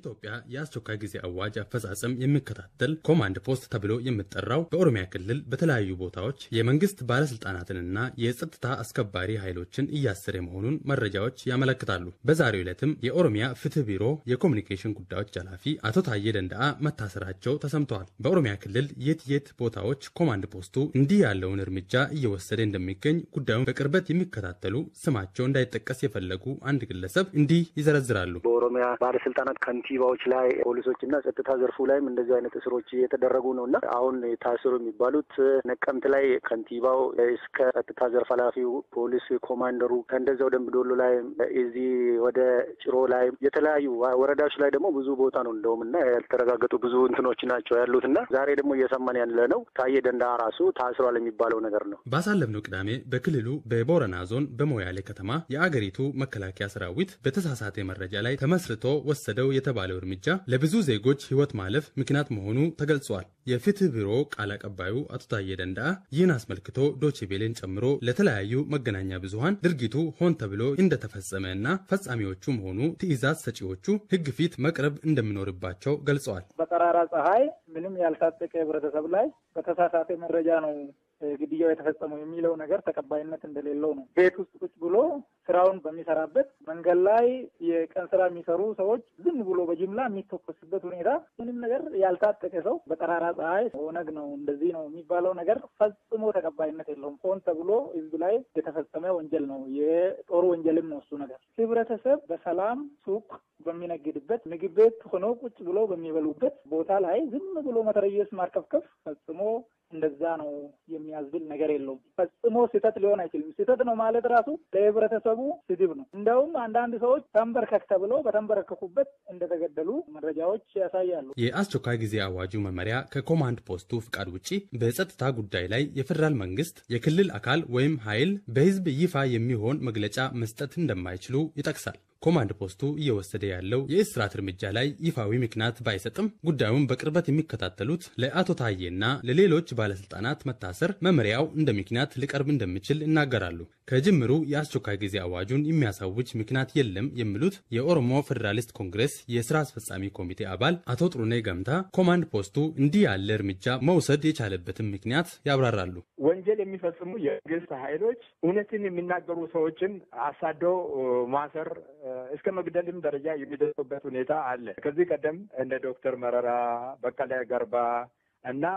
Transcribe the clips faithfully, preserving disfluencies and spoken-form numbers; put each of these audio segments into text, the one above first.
የኢትዮጵያ የአስቸኳይ ጊዜ አዋጅ አፈጻጸም የሚከታተል ኮማንድ ፖስት ተብሎ የሚጠራው በኦሮሚያ ክልል በተለያዩ ቦታዎች የመንግስት ባለስልጣናትንና የጸጥታ አስከባሪ ኃይሎችን እያሰረ መሆኑን መረጃዎች ያመለክታሉ። በዛሬው ዕለትም የኦሮሚያ ፍትህ ቢሮ የኮሙኒኬሽን ጉዳዮች ኃላፊ አቶ ታዬ ደንደአ መታሰራቸው ተሰምተዋል። በኦሮሚያ ክልል የት የት ቦታዎች ኮማንድ ፖስቱ እንዲህ ያለውን እርምጃ እየወሰደ እንደሚገኝ ጉዳዩን በቅርበት የሚከታተሉ ስማቸው እንዳይጠቀስ የፈለጉ አንድ ግለሰብ እንዲህ ይዘረዝራሉ። በኦሮሚያ ባለስልጣናት ከንቲባዎች ላይ ፖሊሶችና ጸጥታ ዘርፉ ላይም እንደዚህ አይነት እስሮች እየተደረጉ ነውና አሁን ታስሩ የሚባሉት ነቀምት ላይ ከንቲባው እስከ ጸጥታ ዘርፍ ኃላፊው ፖሊስ ኮማንደሩ እንደዛው ደምቢዶሎ ላይ እዚህ ወደ ጭሮ ላይ የተለያዩ ወረዳዎች ላይ ደግሞ ብዙ ቦታ ነው እንደውምና ያልተረጋገጡ ብዙ እንትኖች ናቸው ያሉትና ዛሬ ደግሞ እየሰማን ያለ ነው ታዬ ደንደአ ራሱ ታስሯል የሚባለው ነገር ነው። ባሳለፍነው ቅዳሜ በክልሉ በቦረና ዞን በሞያሌ ከተማ የአገሪቱ መከላከያ ሰራዊት በተሳሳተ መረጃ ላይ ተመስርቶ ወሰደው የተባለው እርምጃ ለብዙ ዜጎች ህይወት ማለፍ ምክንያት መሆኑ ተገልጿል። የፍትህ ቢሮ ቃል አቀባዩ አቶ ታዬ ደንደአ ይህን አስመልክቶ ዶቼ ቬለን ጨምሮ ለተለያዩ መገናኛ ብዙሃን ድርጊቱ ሆን ተብሎ እንደተፈጸመና ፈጻሚዎቹ መሆኑ ትዕዛዝ ሰጪዎቹ ህግ ፊት መቅረብ እንደሚኖርባቸው ገልጸዋል። በጠራራ ፀሐይ ምንም ያልታጠቀ ህብረተሰብ ላይ በተሳሳተ መረጃ ነው ግድያው የተፈጸመው የሚለው ነገር ተቀባይነት እንደሌለው ነው። ቤት ውስጥ ቁጭ ብሎ ስራውን በሚሰራበት መንገድ ላይ የቀን ስራ የሚሰሩ ሰዎች ዝም ብሎ በጅምላ የሚተኮስበት ሁኔታ ምንም ነገር ያልታጠቀ ሰው በጠራራ ፀሐይ ኦነግ ነው እንደዚህ ነው የሚባለው ነገር ፈጽሞ ተቀባይነት የለውም። ሆን ተብሎ ህዝብ ላይ የተፈጸመ ወንጀል ነው። የጦር ወንጀልም ነው እሱ ነገር። ህብረተሰብ በሰላም ሱቅ በሚነግድበት ምግብ ቤት ሆኖ ቁጭ ብሎ በሚበሉበት ቦታ ላይ ዝም ብሎ መተረየስ ማርከፍከፍ ፈጽሞ እንደዛ ነው የሚያዝብል ነገር የለውም። ፈጽሞ ስህተት ሊሆን አይችልም። ስህተት ነው ማለት ራሱ ለህብረተሰቡ ስድብ ነው። እንደውም አንዳንድ ሰዎች ተንበርከክ ተብለው በተንበረከኩበት እንደተገደሉ መረጃዎች ያሳያሉ። የአስቸኳይ ጊዜ አዋጁ መመሪያ ከኮማንድ ፖስቱ ፍቃድ ውጪ በጸጥታ ጉዳይ ላይ የፌደራል መንግስት፣ የክልል አካል ወይም ኃይል በህዝብ ይፋ የሚሆን መግለጫ መስጠት እንደማይችሉ ይጠቅሳል። ኮማንድ ፖስቱ እየወሰደ ያለው የእስራት እርምጃ ላይ ይፋዊ ምክንያት ባይሰጥም ጉዳዩን በቅርበት የሚከታተሉት ለአቶ ታዬና ለሌሎች ባለስልጣናት መታሰር መመሪያው እንደ ምክንያት ሊቀርብ እንደሚችል ይናገራሉ። ከጅምሩ የአስቸኳይ ጊዜ አዋጁን የሚያሳውጅ ምክንያት የለም የሚሉት የኦሮሞ ፌዴራሊስት ኮንግሬስ የስራ አስፈጻሚ ኮሚቴ አባል አቶ ጥሩኔ ገምታ ኮማንድ ፖስቱ እንዲህ ያለ እርምጃ መውሰድ የቻለበትን ምክንያት ያብራራሉ። ወንጀል የሚፈጽሙ የመንግስት ኃይሎች እውነትን የሚናገሩ ሰዎችን አሳደው ማሰር እስከ መግደልም ደረጃ የሚደርሱበት ሁኔታ አለ። ከዚህ ቀደም እንደ ዶክተር መረራ፣ በቀለ ገርባ እና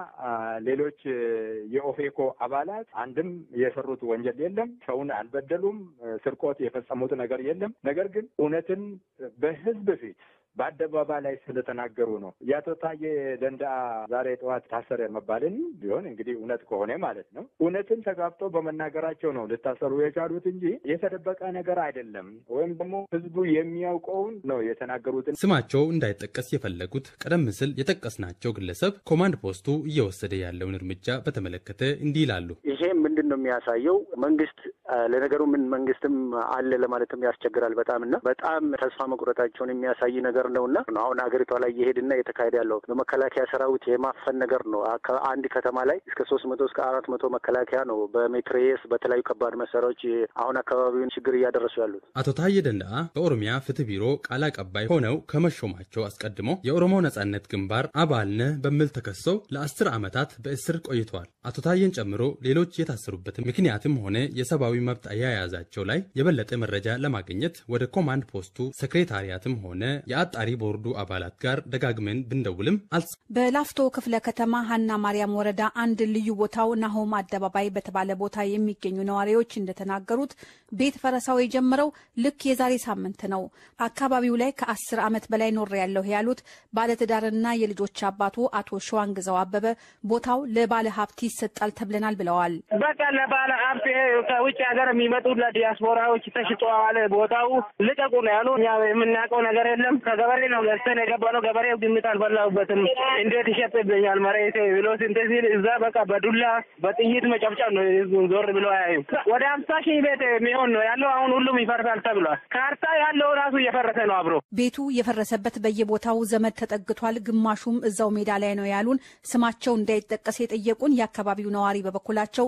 ሌሎች የኦፌኮ አባላት አንድም የሰሩት ወንጀል የለም፣ ሰውን አልበደሉም፣ ስርቆት የፈጸሙት ነገር የለም። ነገር ግን እውነትን በህዝብ ፊት በአደባባይ ላይ ስለተናገሩ ነው። የአቶ ታዬ ደንደአ ዛሬ ጠዋት ታሰረ መባልን ቢሆን እንግዲህ እውነት ከሆነ ማለት ነው እውነትን ተጋፍጦ በመናገራቸው ነው ልታሰሩ የቻሉት እንጂ የተደበቀ ነገር አይደለም። ወይም ደግሞ ህዝቡ የሚያውቀውን ነው የተናገሩት። ስማቸው እንዳይጠቀስ የፈለጉት ቀደም ሲል የጠቀስናቸው ግለሰብ ኮማንድ ፖስቱ እየወሰደ ያለውን እርምጃ በተመለከተ እንዲህ ይላሉ። ይሄ ምንድን ነው የሚያሳየው? መንግስት ለነገሩ ምን መንግስትም አለ ለማለትም ያስቸግራል በጣም እና በጣም ተስፋ መቁረጣቸውን የሚያሳይ ነገር ነውና አሁን አገሪቷ ላይ እየሄድና እየተካሄደ ያለው በመከላከያ ሰራዊት የማፈን ነገር ነው። አንድ ከተማ ላይ እስከ ሶስት መቶ እስከ አራት መቶ መከላከያ ነው በሜትሬስ በተለያዩ ከባድ መሳሪያዎች አሁን አካባቢውን ችግር እያደረሱ ያሉት። አቶ ታዬ ደንደአ በኦሮሚያ ፍትህ ቢሮ ቃል አቀባይ ሆነው ከመሾማቸው አስቀድሞ የኦሮሞ ነጻነት ግንባር አባል ነህ በሚል ተከሰው ለአስር ዓመታት በእስር ቆይተዋል። አቶ ታዬን ጨምሮ ሌሎች የታሰሩበት ምክንያትም ሆነ የሰብአዊ መብት አያያዛቸው ላይ የበለጠ መረጃ ለማግኘት ወደ ኮማንድ ፖስቱ ሴክሬታሪያትም ሆነ የአጣሪ ቦርዱ አባላት ጋር ደጋግመን ብንደውልም አልስ በላፍቶ ክፍለ ከተማ ሀና ማርያም ወረዳ አንድ ልዩ ቦታው ናሆም አደባባይ በተባለ ቦታ የሚገኙ ነዋሪዎች እንደተናገሩት ቤት ፈረሳው የጀመረው ልክ የዛሬ ሳምንት ነው። አካባቢው ላይ ከአስር ዓመት በላይ ኖር ያለው ያሉት ባለትዳርና የልጆች አባቱ አቶ ሸዋንግዛው አበበ ቦታው ለባለ ሀብት ይሰጣል ተብለናል ብለዋል። በቃ ለባለ ሀብት ከውጭ ሀገር የሚመጡ ለዲያስፖራዎች ተሽጧል፣ ቦታው ልቀቁ ነው ያሉ። እኛ የምናውቀው ነገር የለም። ከገበሬ ነው ገዝተን የገባነው። ገበሬው ግምት አልበላሁበትም። እንዴት ይሸጥብኛል መሬት ብሎ ስንት ሲል እዛ በቃ በዱላ በጥይት መጨፍጨፍ ነው። ህዝቡን ዞር ብሎ አያዩ። ወደ ሀምሳ ሺህ ቤት የሚሆን ነው ያለው። አሁን ሁሉም ይፈርሳል ተብሏል። ካርታ ያለው ራሱ እየፈረሰ ነው አብሮ። ቤቱ የፈረሰበት በየቦታው ዘመድ ተጠግቷል፣ ግማሹም እዛው ሜዳ ላይ ነው ያሉን። ስማቸው እንዳይጠቀስ የጠየቁን የአካባቢው ነዋሪ በበኩላቸው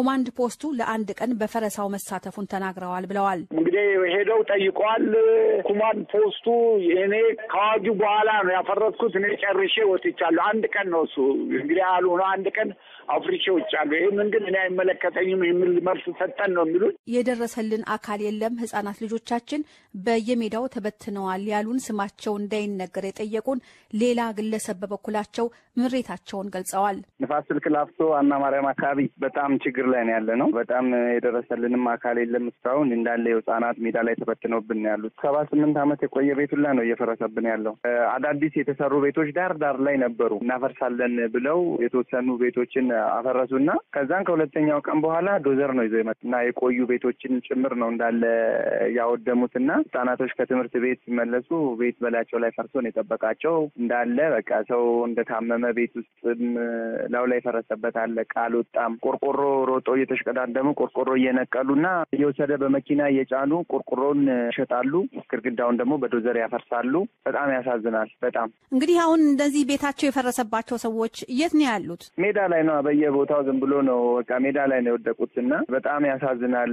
ኮማንድ ፖስቱ ለአንድ ቀን በፈረሳው መሳተፉን ተናግረዋል ብለዋል። እንግዲህ ሄደው ጠይቀዋል። ኮማንድ ፖስቱ እኔ ከአዋጁ በኋላ ነው ያፈረስኩት፣ እኔ ጨርሼ ወጥቻለሁ። አንድ ቀን ነው እሱ እንግዲህ አሉ ነው አንድ ቀን አፍሪካ ወጥቻለሁ። ይሄን ግን እኔ አይመለከተኝም የሚል መልስ ሰጠን ነው የሚሉት። የደረሰልን አካል የለም፣ ህጻናት ልጆቻችን በየሜዳው ተበትነዋል ያሉን ስማቸው እንዳይነገር የጠየቁን ሌላ ግለሰብ በበኩላቸው ምሬታቸውን ገልጸዋል። ንፋስ ስልክ ላፍቶ አና ማርያም አካባቢ በጣም ችግር ላይ ነው ያለ ነው። በጣም የደረሰልንም አካል የለም እስካሁን። እንዳለ ህጻናት ሜዳ ላይ ተበትነውብን ያሉት ሰባ ስምንት ዓመት የቆየ ቤት ሁላ ነው እየፈረሰብን ያለው። አዳዲስ የተሰሩ ቤቶች ዳር ዳር ላይ ነበሩ። እናፈርሳለን ብለው የተወሰኑ ቤቶችን አፈረሱና ከዛን ከሁለተኛው ቀን በኋላ ዶዘር ነው ይዘው የመጡና የቆዩ ቤቶችን ጭምር ነው እንዳለ ያወደሙትና ህጻናቶች ከትምህርት ቤት ሲመለሱ ቤት በላቸው ላይ ፈርሶ ነው የጠበቃቸው። እንዳለ በቃ ሰው እንደታመመ ቤት ውስጥ ላው ላይ ፈረሰበት አለ። ቃል ወጣም ቆርቆሮ ሮጦ እየተሽቀዳደሙ ቆርቆሮ እየነቀሉና እየወሰደ በመኪና እየጫኑ ቆርቆሮን ይሸጣሉ። ግድግዳውን ደግሞ በዶዘር ያፈርሳሉ። በጣም ያሳዝናል። በጣም እንግዲህ አሁን እንደዚህ ቤታቸው የፈረሰባቸው ሰዎች የት ነው ያሉት? ሜዳ ላይ ነው። በየቦታው ዝም ብሎ ነው በቃ ሜዳ ላይ ነው የወደቁትና በጣም ያሳዝናል።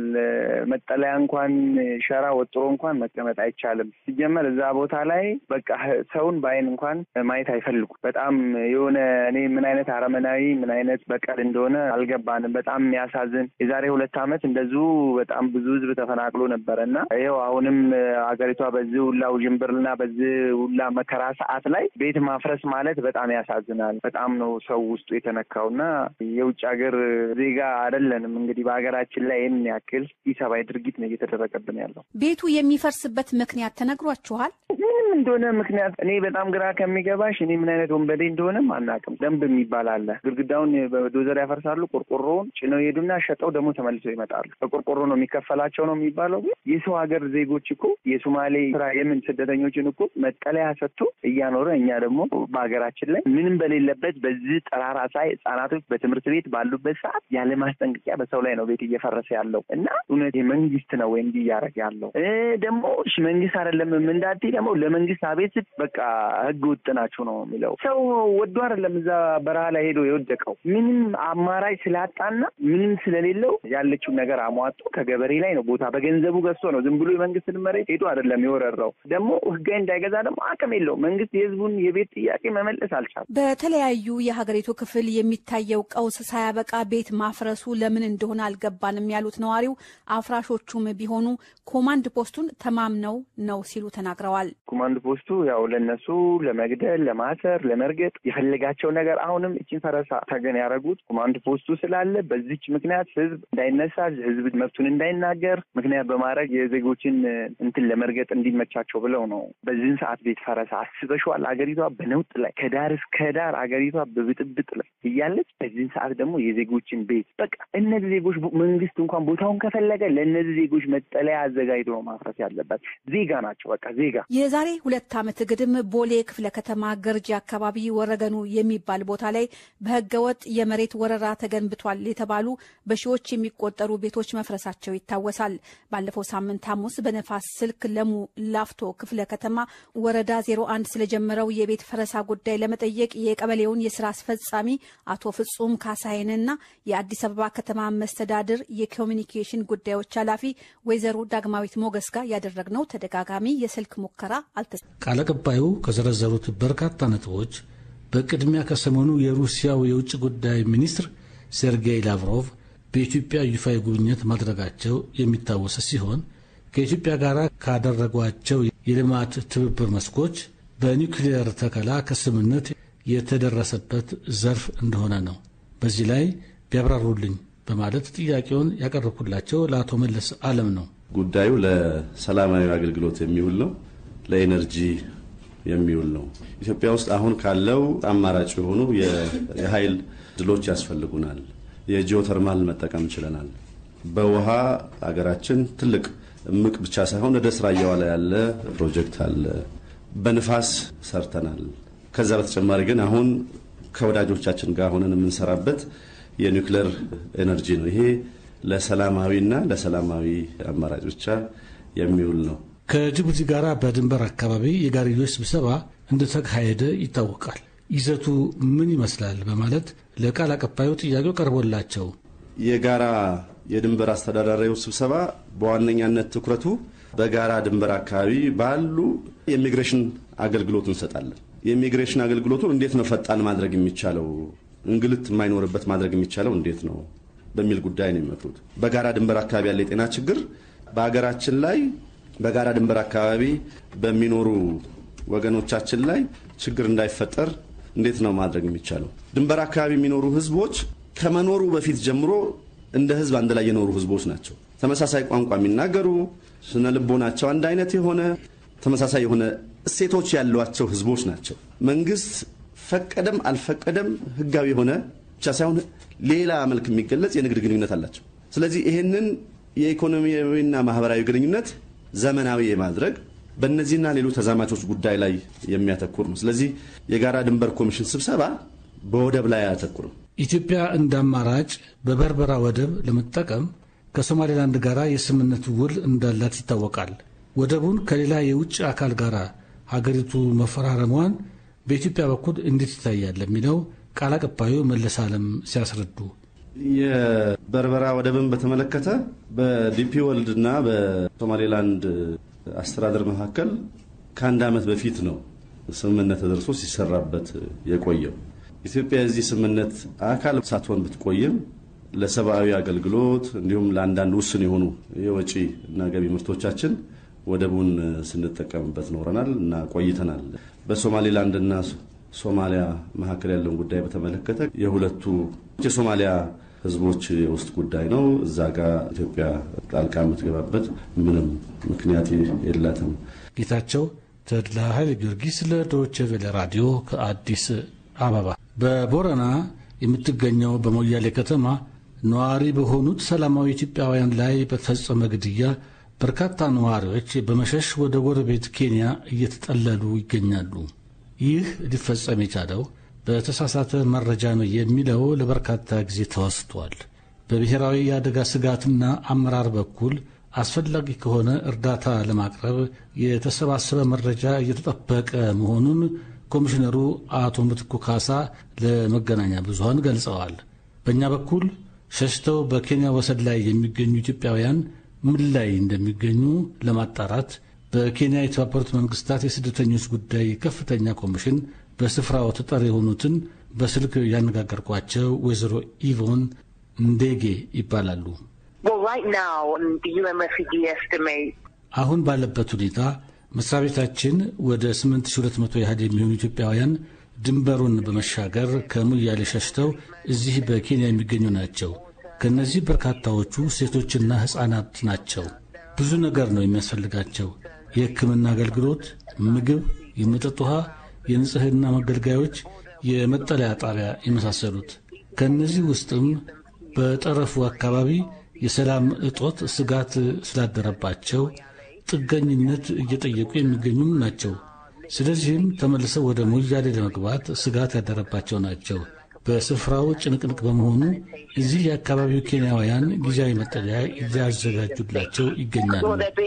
መጠለያ እንኳን ሸራ ወጥሮ እንኳን መቀመጥ አይቻልም። ሲጀመር እዛ ቦታ ላይ በቃ ሰውን በአይን እንኳን ማየት አይፈልጉም። በጣም የሆነ እኔ ምን አይነት አረመናዊ ምን አይነት በቀል እንደሆነ አልገባንም። በጣም የሚያሳዝን የዛሬ ሁለት ዓመት እንደዚሁ በጣም ብዙ ህዝብ ተፈናቅሎ ነበረና ይኸው አሁንም አገሪቷ በዚህ ሁላ ውዥንብርና በዚህ ሁላ መከራ ሰዓት ላይ ቤት ማፍረስ ማለት በጣም ያሳዝናል። በጣም ነው ሰው ውስጡ የተነካውና የውጭ ሀገር ዜጋ አይደለንም። እንግዲህ በሀገራችን ላይ ይህን ያክል ኢሰብአዊ ድርጊት ነው እየተደረገብን ያለው። ቤቱ የሚፈርስበት ምክንያት ተነግሯችኋል? ምንም እንደሆነ ምክንያት እኔ በጣም ግራ ከሚገባሽ እኔ ምን አይነት ወንበዴ እንደሆነም አናውቅም። ደንብ የሚባል አለ። ግድግዳውን በዶዘር ያፈርሳሉ። ቆርቆሮውን ጭነው ሄዱና ሸጠው ደግሞ ተመልሰው ይመጣሉ። በቆርቆሮ ነው የሚከፈላቸው ነው የሚባለው። የሰው ሀገር ዜጎች እኮ የሶማሌ ስራ የምን ስደተኞችን እኮ መጠለያ ሰጥቶ እያኖረ እኛ ደግሞ በሀገራችን ላይ ምንም በሌለበት በዚህ ጠራራ ፀሐይ ህጻናቶች በትምህርት ቤት ባሉበት ሰዓት ያለ ማስጠንቀቂያ በሰው ላይ ነው ቤት እየፈረሰ ያለው እና እውነት የመንግስት ነው ወይ እንዲህ እያደረገ ያለው? ደግሞ እሺ መንግስት አይደለም እንዳትዪ ደግሞ ለመንግስት አቤት በቃ ህግ ውጥ ናችሁ ነው የሚለው። ሰው ወዶ አይደለም እዛ በረሃ ላይ ሄዶ የወደቀው ምንም አማራጭ ስላጣና ምንም ስለሌለው ያለችው ነገር አሟጦ ከገበሬ ላይ ነው ቦታ በገንዘቡ ገዝቶ ነው። ዝም ብሎ የመንግስትን መሬት ሄዶ አይደለም የወረረው። ደግሞ ህጋዊ እንዳይገዛ ደግሞ አቅም የለው። መንግስት የህዝቡን የቤት ጥያቄ መመለስ አልቻለም። በተለያዩ የሀገሪቱ ክፍል የሚታየው ቀውስ ሳያበቃ ቤት ማፍረሱ ለምን እንደሆነ አልገባንም ያሉት ነዋሪው አፍራሾቹም ቢሆኑ ኮማንድ ፖስቱን ተማምነው ነው ሲሉ ተናግረዋል። ኮማንድ ፖስቱ ያው ለነሱ ለመግደል፣ ለማሰር፣ ለመርገጥ የፈለጋቸው ነገር አሁንም እቺን ፈረሳ ተገን ያደረጉት ኮማንድ ፖስቱ ስላለ በዚች ምክንያት ህዝብ እንዳይነሳ ህዝብ መብቱን እንዳይናገር ምክንያት በማድረግ የዜጎችን እንትን ለመርገጥ እንዲመቻቸው ብለው ነው። በዚህን ሰዓት ቤት ፈረሳ አስበሽዋል? አገሪቷ በነውጥ ላይ ከዳር እስከ ዳር አገሪቷ በብጥብጥ ላይ እያለች በዚህን ሰዓት ደግሞ የዜጎችን ቤት በቃ እነዚህ ዜጎች መንግስት እንኳን ቦታውን ከፈለገ ለእነዚህ ዜጎች መጠለያ አዘጋጅቶ ነው ማፍረስ ያለበት። ዜጋ ናቸው በቃ ዜጋ። የዛሬ ሁለት ዓመት ግድም ቦሌ ክፍለ ከተማ ገርጂ አካባቢ ወረገኑ የሚባል ቦታ ላይ በህገወጥ የመሬት ወረራ ተገንብቷል የተባሉ በሺዎች የሚቆጠሩ ቤቶች መፍረሳቸው ይታወሳል። ባለፈው ሳምንት ሐሙስ በነፋስ ስልክ ለሙ ላፍቶ ክፍለ ከተማ ወረዳ ዜሮ አንድ ስለጀመረው የቤት ፈረሳ ጉዳይ ለመጠየቅ የቀበሌውን የስራ አስፈጻሚ አቶ ፍጹም ካሳይንና የአዲስ አበባ ከተማ መስተዳድር የኮሚኒኬሽን ጉዳዮች ኃላፊ ወይዘሮ ዳግማዊት ሞገስ ጋር ያደረግነው ተደጋጋሚ የስልክ ሙከራ አልተሳካም። ቃል አቀባዩ ከዘረዘሩት በርካታ ነጥቦች በቅድሚያ ከሰሞኑ የሩሲያው የውጭ ጉዳይ ሚኒስትር ሴርጌይ ላቭሮቭ በኢትዮጵያ ይፋዊ ጉብኝት ማድረጋቸው የሚታወስ ሲሆን ከኢትዮጵያ ጋር ካደረጓቸው የልማት ትብብር መስኮች በኒውክሌር ተከላ ከስምምነት የተደረሰበት ዘርፍ እንደሆነ ነው። በዚህ ላይ ቢያብራሩልኝ በማለት ጥያቄውን ያቀረብኩላቸው ለአቶ መለስ አለም ነው። ጉዳዩ ለሰላማዊ አገልግሎት የሚውል ነው፣ ለኤነርጂ የሚውል ነው። ኢትዮጵያ ውስጥ አሁን ካለው አማራጭ የሆኑ የኃይል ድሎች ያስፈልጉናል። የጂኦተርማል መጠቀም ችለናል። በውሃ አገራችን ትልቅ እምቅ ብቻ ሳይሆን ወደ ስራ እየዋለ ያለ ፕሮጀክት አለ። በንፋስ ሰርተናል። ከዛ በተጨማሪ ግን አሁን ከወዳጆቻችን ጋር ሆነን የምንሰራበት የኒውክሌር ኤነርጂ ነው። ይሄ ለሰላማዊና ለሰላማዊ አማራጭ ብቻ የሚውል ነው። ከጅቡቲ ጋር በድንበር አካባቢ የጋርዮሽ ስብሰባ እንደተካሄደ ይታወቃል። ይዘቱ ምን ይመስላል በማለት ለቃል አቀባዩ ጥያቄው ቀርቦላቸው የጋራ የድንበር አስተዳዳሪው ስብሰባ በዋነኛነት ትኩረቱ በጋራ ድንበር አካባቢ ባሉ የኢሚግሬሽን አገልግሎት እንሰጣለን። የኢሚግሬሽን አገልግሎቱን እንዴት ነው ፈጣን ማድረግ የሚቻለው፣ እንግልት የማይኖርበት ማድረግ የሚቻለው እንዴት ነው በሚል ጉዳይ ነው የሚመክሩት። በጋራ ድንበር አካባቢ ያለ የጤና ችግር በአገራችን ላይ በጋራ ድንበር አካባቢ በሚኖሩ ወገኖቻችን ላይ ችግር እንዳይፈጠር እንዴት ነው ማድረግ የሚቻለው? ድንበር አካባቢ የሚኖሩ ህዝቦች ከመኖሩ በፊት ጀምሮ እንደ ህዝብ አንድ ላይ የኖሩ ህዝቦች ናቸው። ተመሳሳይ ቋንቋ የሚናገሩ፣ ስነ ልቦናቸው አንድ አይነት የሆነ ተመሳሳይ የሆነ እሴቶች ያሏቸው ህዝቦች ናቸው። መንግስት ፈቀደም አልፈቀደም ህጋዊ የሆነ ብቻ ሳይሆን ሌላ መልክ የሚገለጽ የንግድ ግንኙነት አላቸው። ስለዚህ ይሄንን የኢኮኖሚያዊና ማህበራዊ ግንኙነት ዘመናዊ የማድረግ በእነዚህና ሌሎች ተዛማቾች ጉዳይ ላይ የሚያተኩር ነው። ስለዚህ የጋራ ድንበር ኮሚሽን ስብሰባ በወደብ ላይ አያተኩርም። ኢትዮጵያ እንደ አማራጭ በበርበራ ወደብ ለመጠቀም ከሶማሌላንድ ጋር የስምምነት ውል እንዳላት ይታወቃል። ወደቡን ከሌላ የውጭ አካል ጋር ሀገሪቱ መፈራረሟን በኢትዮጵያ በኩል እንዴት ይታያል የሚለው ቃል አቀባዩ መለስ ዓለም ሲያስረዱ የበርበራ ወደብን በተመለከተ በዲፒ ወርልድ እና በሶማሌላንድ አስተዳደር መካከል ከአንድ ዓመት በፊት ነው ስምምነት ተደርሶ ሲሰራበት የቆየው። ኢትዮጵያ የዚህ ስምምነት አካል ሳትሆን ብትቆይም ለሰብአዊ አገልግሎት እንዲሁም ለአንዳንድ ውስን የሆኑ የወጪ እና ገቢ ምርቶቻችን ወደቡን ስንጠቀምበት ኖረናል እና ቆይተናል። በሶማሌላንድ እና ሶማሊያ መካከል ያለውን ጉዳይ በተመለከተ የሁለቱ የሶማሊያ ህዝቦች የውስጥ ጉዳይ ነው። እዛ ጋር ኢትዮጵያ ጣልቃ የምትገባበት ምንም ምክንያት የላትም። ጌታቸው ተድላ ኃይለ ጊዮርጊስ ለዶይቼ ቬለ ራዲዮ ከአዲስ አበባ። በቦረና የምትገኘው በሞያሌ ከተማ ነዋሪ በሆኑት ሰላማዊ ኢትዮጵያውያን ላይ በተፈጸመ ግድያ በርካታ ነዋሪዎች በመሸሽ ወደ ጎረቤት ኬንያ እየተጠለሉ ይገኛሉ። ይህ ሊፈጸም የቻለው በተሳሳተ መረጃ ነው የሚለው ለበርካታ ጊዜ ተወስቷል። በብሔራዊ የአደጋ ስጋትና አመራር በኩል አስፈላጊ ከሆነ እርዳታ ለማቅረብ የተሰባሰበ መረጃ እየተጠበቀ መሆኑን ኮሚሽነሩ አቶ ምትኩ ካሳ ለመገናኛ ብዙሃን ገልጸዋል። በእኛ በኩል ሸሽተው በኬንያ ወሰን ላይ የሚገኙ ኢትዮጵያውያን ምን ላይ እንደሚገኙ ለማጣራት በኬንያ የተባበሩት መንግስታት የስደተኞች ጉዳይ ከፍተኛ ኮሚሽን በስፍራው ተጠሪ የሆኑትን በስልክ ያነጋገርኳቸው ወይዘሮ ኢቮን እንዴጌ ይባላሉ። አሁን ባለበት ሁኔታ መስሪያ ቤታችን ወደ ስምንት ሺህ ሁለት መቶ ያህል የሚሆኑ ኢትዮጵያውያን ድንበሩን በመሻገር ከሙያሌ ሸሽተው እዚህ በኬንያ የሚገኙ ናቸው። ከነዚህ በርካታዎቹ ሴቶችና ሕፃናት ናቸው። ብዙ ነገር ነው የሚያስፈልጋቸው። የሕክምና አገልግሎት፣ ምግብ፣ የመጠጥ ውሃ፣ የንጽህና መገልገያዎች፣ የመጠለያ ጣቢያ የመሳሰሉት። ከነዚህ ውስጥም በጠረፉ አካባቢ የሰላም እጦት ስጋት ስላደረባቸው ጥገኝነት እየጠየቁ የሚገኙም ናቸው። ስለዚህም ተመልሰው ወደ ሞያሌ ለመግባት ስጋት ያደረባቸው ናቸው። በስፍራው ጭንቅንቅ በመሆኑ እዚህ የአካባቢው ኬንያውያን ጊዜያዊ መጠለያ እያዘጋጁላቸው ይገኛሉ።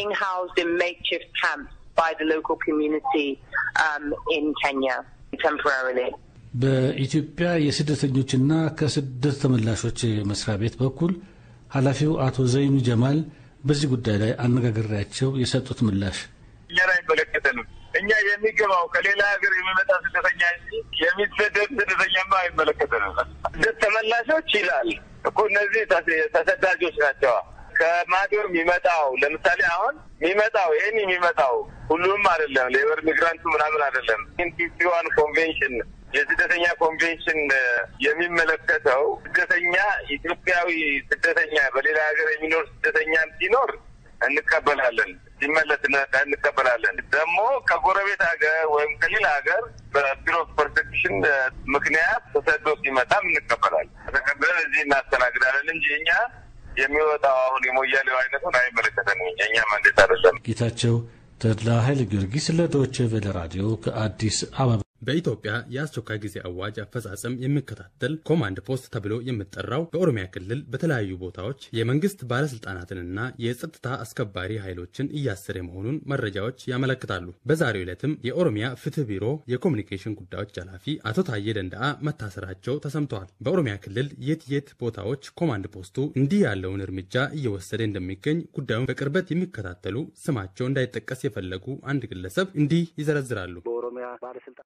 በኢትዮጵያ የስደተኞችና ከስደት ተመላሾች መስሪያ ቤት በኩል ኃላፊው አቶ ዘይኑ ጀማል በዚህ ጉዳይ ላይ አነጋግሬያቸው የሰጡት ምላሽ እኛን አይመለከተንም። እኛ የሚገባው ከሌላ ሀገር የሚመጣ ስደተኛ እንጂ የሚሰደድ ስደተኛማ አይመለከተንም። ስደት ተመላሾች ይላል እኮ እነዚህ ተሰዳጆች ናቸው። ከማዶር የሚመጣው ለምሳሌ አሁን የሚመጣው ይህን የሚመጣው ሁሉም አይደለም። ሌበር ሚግራንቱ ምናምን አይደለም። ኢንቲዋን ኮንቬንሽን የስደተኛ ኮንቬንሽን የሚመለከተው ስደተኛ ኢትዮጵያዊ ስደተኛ በሌላ ሀገር የሚኖር ስደተኛም ሲኖር እንቀበላለን፣ ሲመለስ እንቀበላለን። ደግሞ ከጎረቤት ሀገር ወይም ከሌላ ሀገር በቢሮ ኦፍ ፐርሴኪሽን ምክንያት ተሰዶ ሲመጣም እንቀበላለን። ተቀብለን እዚህ እናስተናግዳለን እንጂ እኛ የሚወጣው አሁን የሞያሌው አይነቱን አይመለከተንም። እኛ ማንዴት አይደለም። ጌታቸው ተድላ ኃይለ ጊዮርጊስ ለዶይቼ ቬለ ራዲዮ ከአዲስ አበባ በኢትዮጵያ የአስቸኳይ ጊዜ አዋጅ አፈጻጸም የሚከታተል ኮማንድ ፖስት ተብሎ የሚጠራው በኦሮሚያ ክልል በተለያዩ ቦታዎች የመንግስት ባለስልጣናትንና የጸጥታ አስከባሪ ኃይሎችን እያሰረ መሆኑን መረጃዎች ያመለክታሉ። በዛሬው ዕለትም የኦሮሚያ ፍትህ ቢሮ የኮሙኒኬሽን ጉዳዮች ኃላፊ አቶ ታዬ ደንደአ መታሰራቸው ተሰምተዋል። በኦሮሚያ ክልል የት የት ቦታዎች ኮማንድ ፖስቱ እንዲህ ያለውን እርምጃ እየወሰደ እንደሚገኝ ጉዳዩን በቅርበት የሚከታተሉ ስማቸው እንዳይጠቀስ የፈለጉ አንድ ግለሰብ እንዲህ ይዘረዝራሉ። በኦሮሚያ ባለስልጣን